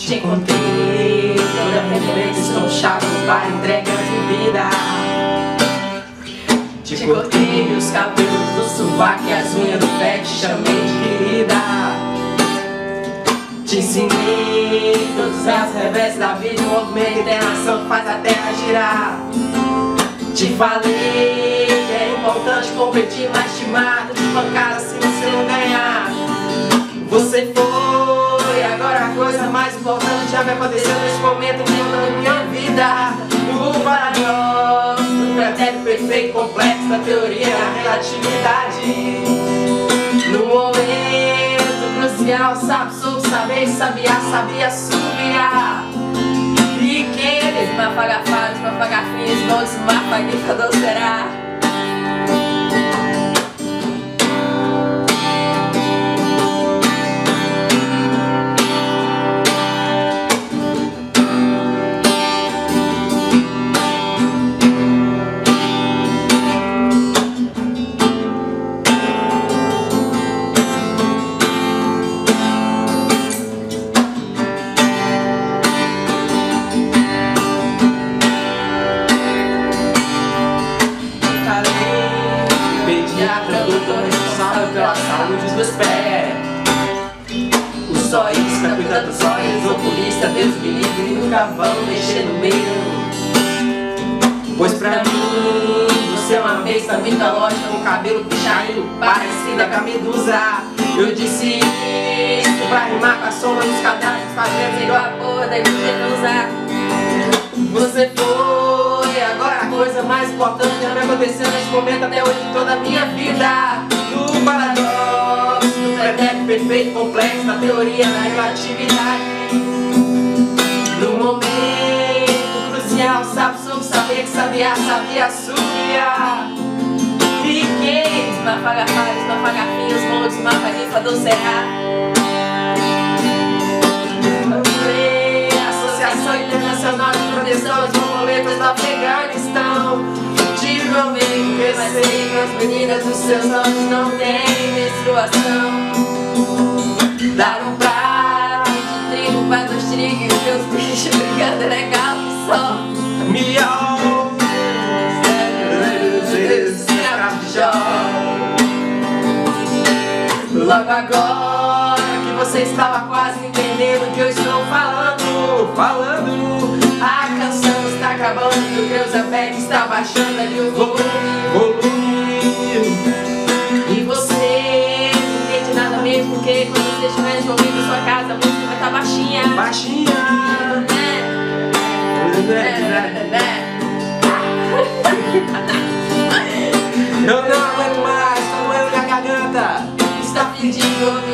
Te encontrei, toda perfeita, estou chave para entrega de vida. Te cortei os cabelos do sovaco e as unhas do pé, te chamei de querida. Te ensinei todos os revés da vida, o movimento e internação faz a terra girar. Te falei que é importante competir, mas te mato de pancada se você não ganhar. Você foi, agora a coisa mais importante já vai acontecer nesse momento da minha vida. O paradoxo, o pretérito perfeito, complexo da teoria da relatividade. No momento crucial, sabe sobre saber, sabia subir. Pequenos, mafagafados, mafagafinhos, montes, mafagifador será. Produtor responsável pela saúde dos pés. O zoísta cuida dos olhos, oculista, Deus me livre, nunca vão mexer no meio. Pois pra mim, você é uma besta mitológica com cabelo puxado, parecida com a medusa. Eu disse isso pra rimar com a sombra dos cadáveres, fazendo igual a porra da hipotenusa. Você foi, agora a coisa mais importante já me aconteceu nesse momento até hoje em toda a minha vida. Do paradoxo, do pretérito perfeito, complexo da teoria da relatividade. No momento crucial, sabe sobre saber que sabia subir. Pequenos, mafagafados, mafagafinhos, montes, mafagifador será. Associação Internacional de Proteção às Borboletas do Afeganistão. Tive meu amigo, pensei que as meninas dos seus olhos não têm menstruação. Dar um prato de trigo para os trigos e meus bichos brincando é legal só. Milhão vezes escravo de Jó. Logo agora que você estava quase entendendo o que eu estou falando. A canção está acabando e o Creuzabeck está baixando ali o volume. E você não entende nada mesmo, porque quando você estiver envolvido em sua casa, a música vai estar baixinha. Eu não aguento mais, tô doendo minha garganta. Está pedindo